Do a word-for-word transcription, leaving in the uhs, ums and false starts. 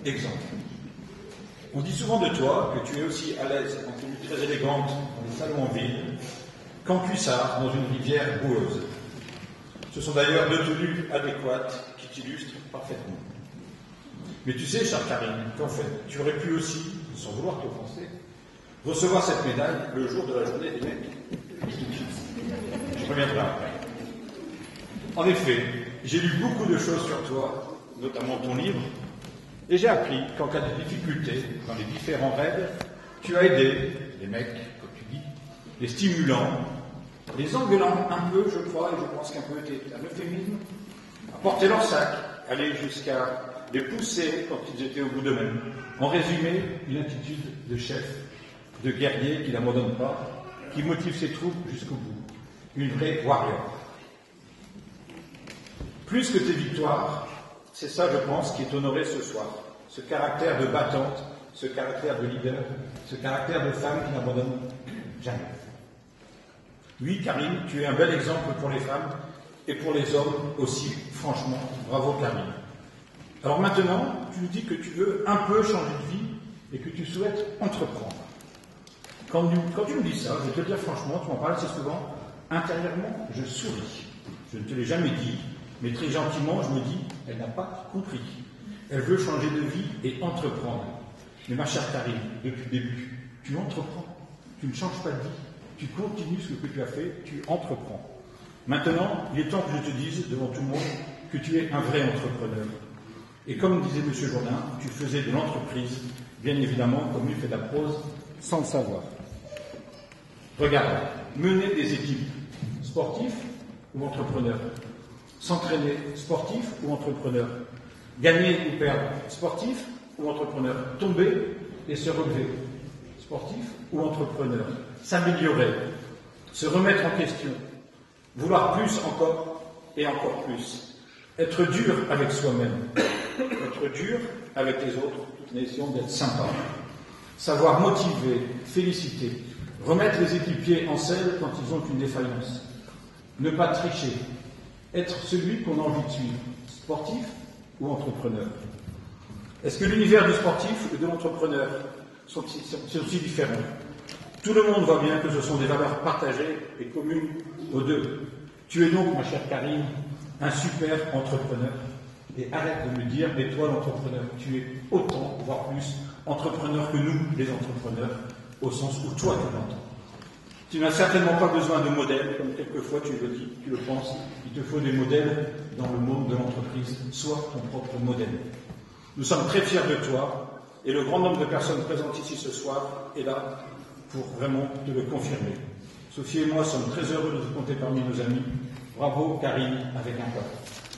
exemple. On dit souvent de toi que tu es aussi à l'aise en tenue très élégante dans les salons en ville qu'en cuissard dans une rivière boueuse. Ce sont d'ailleurs deux tenues adéquates qui t'illustrent parfaitement. Mais tu sais, chère Karine, qu'en fait, tu aurais pu aussi, sans vouloir t'offenser, recevoir cette médaille le jour de la journée des mecs. Je reviendrai après. En effet, j'ai lu beaucoup de choses sur toi, notamment ton livre, et j'ai appris qu'en cas de difficulté dans les différents raids, tu as aidé les mecs, comme tu dis, les stimulant, les engueulant un peu, je crois, et je pense qu'un peu était un euphémisme, à porter leur sac, aller jusqu'à les pousser quand ils étaient au bout d'eux-mêmes. En résumé, une attitude de chef, de guerrier qui n'abandonne pas, qui motive ses troupes jusqu'au bout. Une vraie warrior. Plus que tes victoires, c'est ça, je pense, qui est honoré ce soir. Ce caractère de battante, ce caractère de leader, ce caractère de femme qui n'abandonne jamais. Oui, Karine, tu es un bel exemple pour les femmes et pour les hommes aussi, franchement. Bravo, Karine. Alors maintenant, tu nous dis que tu veux un peu changer de vie et que tu souhaites entreprendre. Quand, quand tu me dis ça, je vais te dire franchement, tu m'en parles assez souvent, intérieurement, je souris. Je ne te l'ai jamais dit, mais très gentiment, je me dis, elle n'a pas compris. Elle veut changer de vie et entreprendre. Mais ma chère Karine, depuis le début, tu entreprends. Tu ne changes pas de vie. Tu continues ce que tu as fait, tu entreprends. Maintenant, il est temps que je te dise devant tout le monde que tu es un vrai entrepreneur. Et comme disait M. Jourdain, tu faisais de l'entreprise, bien évidemment, comme il fait de la prose, sans le savoir. Regarde, mener des équipes, sportifs ou entrepreneurs, s'entraîner, sportif ou entrepreneur, gagner ou perdre, sportif ou entrepreneur, tomber et se relever, sportif ou entrepreneur, s'améliorer, se remettre en question, vouloir plus encore et encore plus, être dur avec soi-même, être dur avec les autres, tout en essayant d'être sympa, savoir motiver, féliciter, remettre les équipiers en selle quand ils ont une défaillance, ne pas tricher, être celui qu'on a envie de suivre, sportif ou entrepreneur. Est-ce que l'univers du sportif et de l'entrepreneur sont, sont aussi différents? Tout le monde voit bien que ce sont des valeurs partagées et communes aux deux. Tu es donc, ma chère Karine, un super entrepreneur. Et arrête de me dire, mais toi l'entrepreneur, tu es autant, voire plus, entrepreneur que nous, les entrepreneurs, au sens où toi tu l'entends. Tu n'as certainement pas besoin de modèles, comme quelquefois tu le dis, tu le penses. Il te faut des modèles dans le monde de l'entreprise. Sois ton propre modèle. Nous sommes très fiers de toi, et le grand nombre de personnes présentes ici ce soir est là pour vraiment te le confirmer. Sophie et moi sommes très heureux de te compter parmi nos amis. Bravo, Karine, avec un cœur.